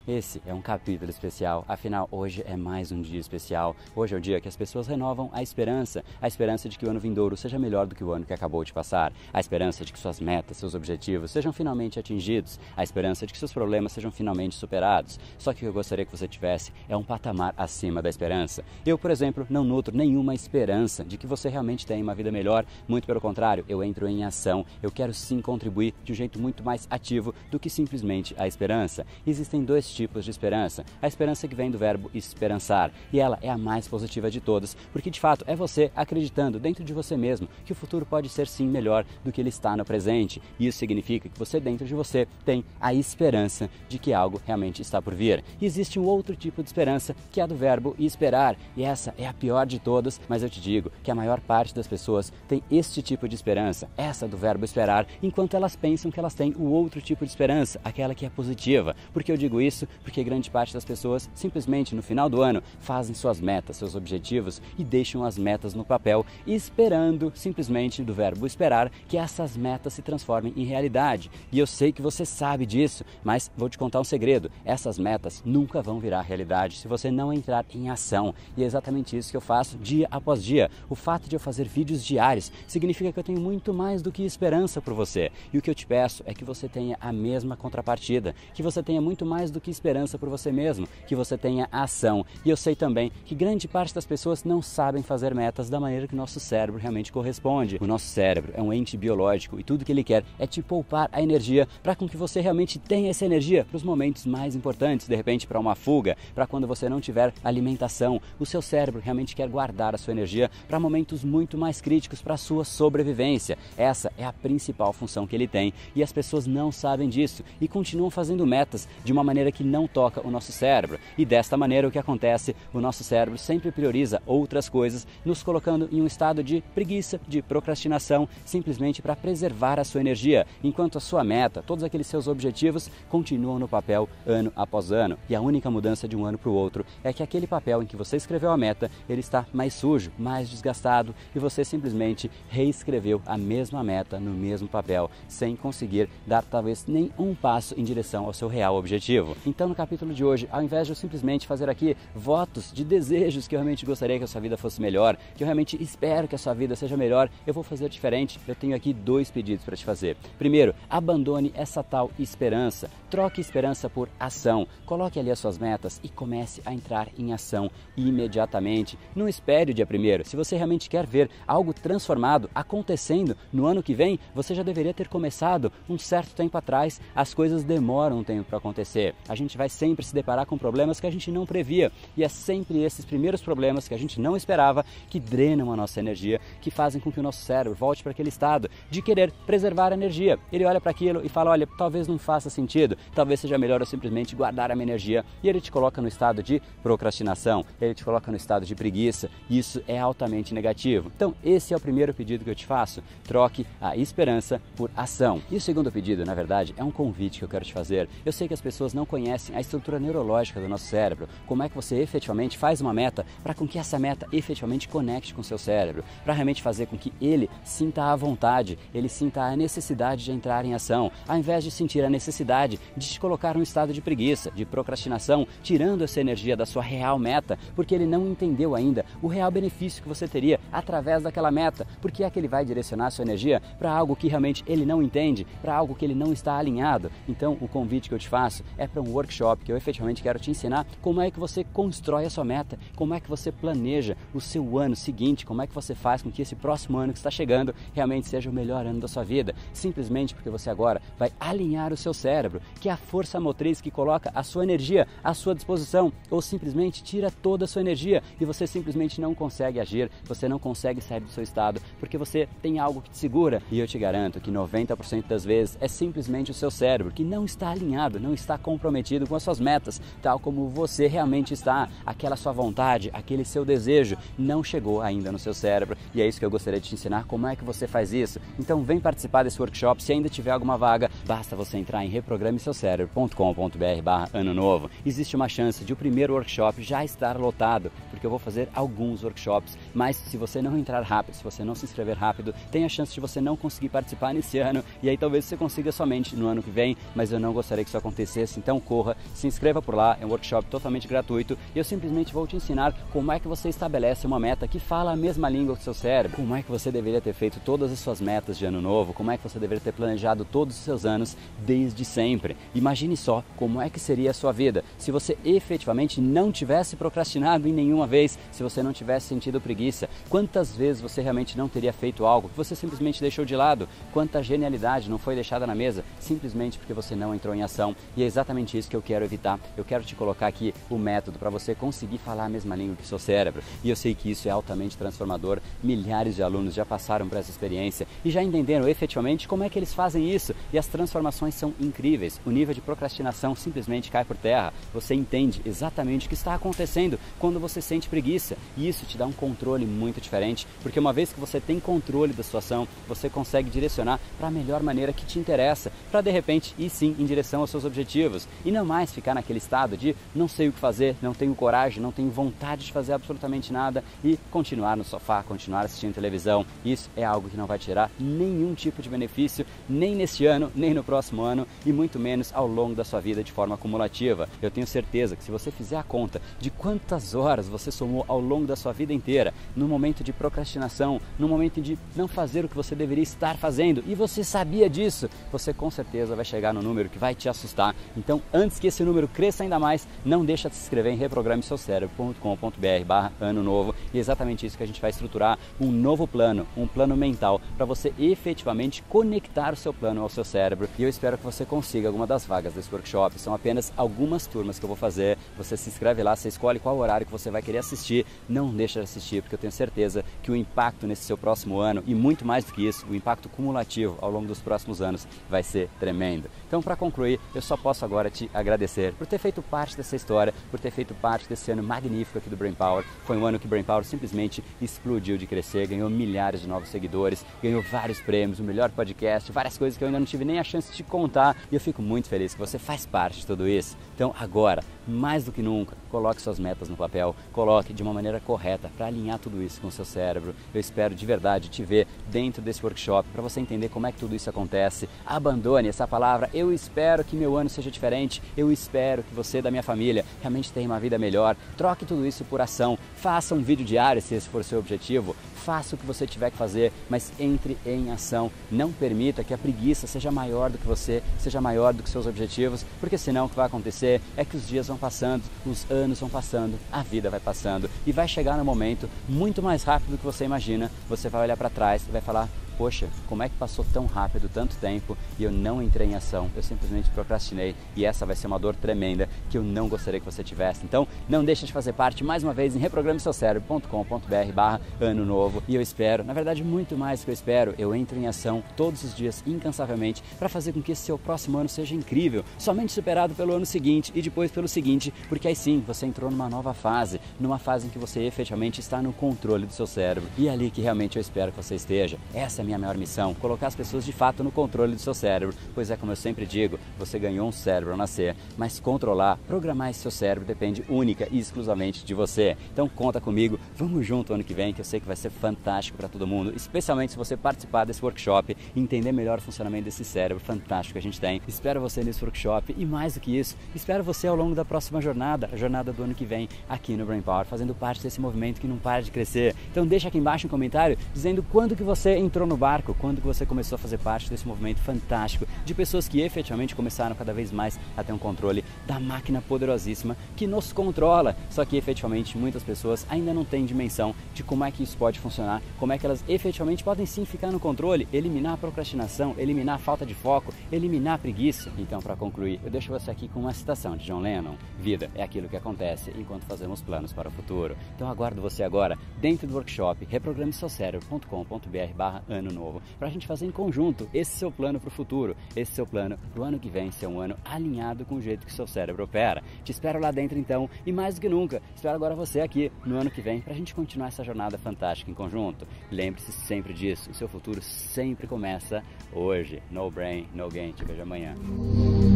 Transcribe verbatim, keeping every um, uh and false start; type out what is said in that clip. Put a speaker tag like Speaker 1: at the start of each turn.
Speaker 1: Esse é um capítulo especial, afinal hoje é mais um dia especial. Hoje é o dia que as pessoas renovam a esperança, a esperança de que o ano vindouro seja melhor do que o ano que acabou de passar, a esperança de que suas metas, seus objetivos sejam finalmente atingidos, a esperança de que seus problemas sejam finalmente superados. Só que o que eu gostaria que você tivesse é um patamar acima da esperança. Eu, por exemplo, não nutro nenhuma esperança de que você realmente tenha uma vida melhor, muito pelo contrário, eu entro em ação, eu quero sim contribuir de um jeito muito mais ativo do que simplesmente a esperança. Existem dois tipos de esperança. A esperança que vem do verbo esperançar, e ela é a mais positiva de todas, porque de fato é você acreditando dentro de você mesmo que o futuro pode ser sim melhor do que ele está no presente. E isso significa que você dentro de você tem a esperança de que algo realmente está por vir. E existe um outro tipo de esperança que é a do verbo esperar, e essa é a pior de todas, mas eu te digo que a maior parte das pessoas tem este tipo de esperança, essa do verbo esperar, enquanto elas pensam que elas têm o outro tipo de esperança, aquela que é positiva. Por que eu digo isso? Porque grande parte das pessoas simplesmente no final do ano fazem suas metas, seus objetivos e deixam as metas no papel, esperando simplesmente do verbo esperar que essas metas se transformem em realidade. E eu sei que você sabe disso, mas vou te contar um segredo: essas metas nunca vão virar realidade se você não entrar em ação. E é exatamente isso que eu faço dia após dia. O fato de eu fazer vídeos diários significa que eu tenho muito mais do que esperança por você. E o que eu te peço é que você tenha a mesma contrapartida, que você tenha muito mais do que esperança por você mesmo, que você tenha ação. E eu sei também que grande parte das pessoas não sabem fazer metas da maneira que o nosso cérebro realmente corresponde. O nosso cérebro é um ente biológico e tudo que ele quer é te poupar a energia para com que você realmente tenha essa energia para os momentos mais importantes, de repente para uma fuga, para quando você não tiver alimentação. O seu cérebro realmente quer guardar a sua energia para momentos muito mais críticos para a sua sobrevivência. Essa é a principal função que ele tem e as pessoas não sabem disso e continuam fazendo metas de uma maneira que não toca o nosso cérebro. E desta maneira o que acontece? O nosso cérebro sempre prioriza outras coisas, nos colocando em um estado de preguiça, de procrastinação, simplesmente para preservar a sua energia, enquanto a sua meta, todos aqueles seus objetivos continuam no papel ano após ano. E a única mudança de um ano para o outro é que aquele papel em que você escreveu a meta, ele está mais sujo, mais desgastado e você simplesmente reescreveu a mesma meta no mesmo papel, sem conseguir dar talvez nem um passo em direção ao seu real objetivo. Então no capítulo de hoje, ao invés de eu simplesmente fazer aqui votos de desejos que eu realmente gostaria que a sua vida fosse melhor, que eu realmente espero que a sua vida seja melhor, eu vou fazer diferente. Eu tenho aqui dois pedidos para te fazer. Primeiro, abandone essa tal esperança, troque esperança por ação, coloque ali as suas metas e comece a entrar em ação imediatamente. Não espere o dia primeiro. Se você realmente quer ver algo transformado acontecendo no ano que vem, você já deveria ter começado um certo tempo atrás. As coisas demoram um tempo para acontecer. A gente vai sempre se deparar com problemas que a gente não previa e é sempre esses primeiros problemas que a gente não esperava que drenam a nossa energia, que fazem com que o nosso cérebro volte para aquele estado de querer preservar a energia. Ele olha para aquilo e fala: olha, talvez não faça sentido, talvez seja melhor eu simplesmente guardar a minha energia, e ele te coloca no estado de procrastinação, ele te coloca no estado de preguiça, e isso é altamente negativo. Então esse é o primeiro pedido que eu te faço: troque a esperança por ação. E o segundo pedido, na verdade, é um convite que eu quero te fazer. Eu sei que as pessoas não conhecem a estrutura neurológica do nosso cérebro, como é que você efetivamente faz uma meta para com que essa meta efetivamente conecte com o seu cérebro, para realmente fazer com que ele sinta a vontade, ele sinta a necessidade de entrar em ação, ao invés de sentir a necessidade de te colocar num estado de preguiça, de procrastinação, tirando essa energia da sua real meta, porque ele não entendeu ainda o real benefício que você teria através daquela meta. Porque é que ele vai direcionar a sua energia para algo que realmente ele não entende, para algo que ele não está alinhado. Então o convite que eu te faço é para um workshop que eu efetivamente quero te ensinar como é que você constrói a sua meta, como é que você planeja o seu ano seguinte, como é que você faz com que esse próximo ano que está chegando realmente seja o melhor ano da sua vida, simplesmente porque você agora vai alinhar o seu cérebro, que é a força motriz que coloca a sua energia à sua disposição, ou simplesmente tira toda a sua energia e você simplesmente não consegue agir, você não consegue sair do seu estado, porque você tem algo que te segura. E eu te garanto que noventa por cento das vezes é simplesmente o seu cérebro que não está alinhado, não está comprometido com as suas metas, tal como você realmente está. Aquela sua vontade, aquele seu desejo não chegou ainda no seu cérebro, e é isso que eu gostaria de te ensinar, como é que você faz isso. Então vem participar desse workshop. Se ainda tiver alguma vaga, basta você entrar em reprograme seu cérebro ponto com ponto br barra ano novo. Existe uma chance de o primeiro workshop já estar lotado, porque eu vou fazer alguns workshops, mas se você não entrar rápido, se você não se inscrever rápido, tem a chance de você não conseguir participar nesse ano, e aí talvez você consiga somente no ano que vem, mas eu não gostaria que isso acontecesse. Então corra, se inscreva por lá, é um workshop totalmente gratuito e eu simplesmente vou te ensinar como é que você estabelece uma meta que fala a mesma língua que seu cérebro, como é que você deveria ter feito todas as suas metas de ano novo, como é que você deveria ter planejado todos os seus anos desde sempre. Imagine só como é que seria a sua vida se você efetivamente não tivesse procrastinado em nenhuma vez, se você não tivesse sentido preguiça. Quantas vezes você realmente não teria feito algo que você simplesmente deixou de lado? Quanta genialidade não foi deixada na mesa simplesmente porque você não entrou em ação? E é exatamente isso que eu quero evitar. Eu quero te colocar aqui o método para você conseguir falar a mesma língua que seu cérebro. E eu sei que isso é altamente transformador. Milhares de alunos já passaram por essa experiência e já entenderam efetivamente como é que eles fazem isso. E as transformações são incríveis. O nível de procrastinação simplesmente cai por terra. Você entende exatamente o que está acontecendo quando você sente preguiça. E isso te dá um controle muito diferente, porque uma vez que você tem controle da situação, você consegue direcionar para a melhor maneira que te interessa, para de repente ir sim em direção aos seus objetivos e não mais ficar naquele estado de não sei o que fazer, não tenho coragem, não tenho vontade de fazer absolutamente nada e continuar no sofá, continuar assistindo televisão. Isso é algo que não vai tirar nenhum tipo de benefício, nem neste ano, nem no próximo ano e muito menos ao longo da sua vida de forma acumulativa. Eu tenho certeza que se você fizer a conta de quantas horas você somou ao longo da sua vida inteira, no momento de procrastinação, no momento de não fazer o que você deveria estar fazendo e você sabia disso, você com certeza vai chegar no número que vai te assustar. Então, antes que esse número cresça ainda mais, não deixa de se inscrever em reprograme seu cérebro ponto com ponto br barra ano novo e é exatamente isso que a gente vai estruturar, um novo plano, um plano mental para você efetivamente conectar o seu plano ao seu cérebro e eu espero que você consiga alguma das vagas desse workshop. São apenas algumas turmas que eu vou fazer, você se inscreve lá, você escolhe qual horário que você vai querer assistir, não deixa de assistir porque eu tenho certeza que o impacto nesse seu próximo ano e muito mais do que isso, o impacto cumulativo ao longo dos próximos anos vai ser tremendo. Então, para concluir, eu só posso agora te agradecer por ter feito parte dessa história, por ter feito parte desse ano magnífico aqui do Brain Power. Foi um ano que o Brain Power simplesmente explodiu de crescer, ganhou milhares de novos seguidores, ganhou vários prêmios, o melhor podcast, várias coisas que eu ainda não tive nem a chance de contar e eu fico muito feliz que você faz parte de tudo isso. Então, agora, mais do que nunca, coloque suas metas no papel, coloque de uma maneira correta para alinhar tudo isso com o seu cérebro. Eu espero de verdade te ver dentro desse workshop para você entender como é que tudo isso acontece. Abandone essa palavra, eu espero que meu ano seja diferente, eu espero que você da minha família realmente tenha uma vida melhor. Troque tudo isso por ação, faça um vídeo diário se esse for o seu objetivo, faça o que você tiver que fazer, mas entre em ação. Não permita que a preguiça seja maior do que você, seja maior do que seus objetivos, porque senão o que vai acontecer é que os dias vão passando, os anos vão passando, a vida vai passando e vai chegar no momento muito mais rápido do que você imagina. Você vai olhar para trás e vai falar: poxa, como é que passou tão rápido, tanto tempo e eu não entrei em ação, eu simplesmente procrastinei e essa vai ser uma dor tremenda que eu não gostaria que você tivesse. Então, não deixe de fazer parte mais uma vez em reprograme seu cérebro ponto com ponto br barra ano novo e eu espero, na verdade muito mais do que eu espero, eu entro em ação todos os dias incansavelmente para fazer com que esse seu próximo ano seja incrível, somente superado pelo ano seguinte e depois pelo seguinte, porque aí sim, você entrou numa nova fase, numa fase em que você efetivamente está no controle do seu cérebro e é ali que realmente eu espero que você esteja. Essa é a minha maior missão, colocar as pessoas de fato no controle do seu cérebro, pois é como eu sempre digo, você ganhou um cérebro ao nascer, mas controlar, programar esse seu cérebro depende única e exclusivamente de você. Então conta comigo, vamos junto ano que vem, que eu sei que vai ser fantástico para todo mundo, especialmente se você participar desse workshop e entender melhor o funcionamento desse cérebro fantástico que a gente tem. Espero você nesse workshop e mais do que isso, espero você ao longo da próxima jornada, a jornada do ano que vem aqui no Brain Power, fazendo parte desse movimento que não para de crescer. Então deixa aqui embaixo um comentário dizendo quando que você entrou no barco, quando que você começou a fazer parte desse movimento fantástico de pessoas que efetivamente começaram cada vez mais a ter um controle da máquina poderosíssima que nos controla, só que efetivamente muitas pessoas ainda não têm dimensão de como é que isso pode funcionar, como é que elas efetivamente podem sim ficar no controle, eliminar a procrastinação, eliminar a falta de foco, eliminar a preguiça. Então, para concluir, eu deixo você aqui com uma citação de John Lennon: vida é aquilo que acontece enquanto fazemos planos para o futuro. Então aguardo você agora dentro do workshop reprograme seu cérebro ponto com ponto br barra ano novo para a gente fazer em conjunto esse seu plano para o futuro, esse seu plano para o ano que vem ser um ano alinhado com o jeito que o seu cérebro opera. Te espero lá dentro então e mais do que nunca, espero agora você aqui no ano que vem para a gente continuar essa jornada fantástica em conjunto. Lembre-se sempre disso, o seu futuro sempre começa hoje. No brain, no gain. Te vejo amanhã.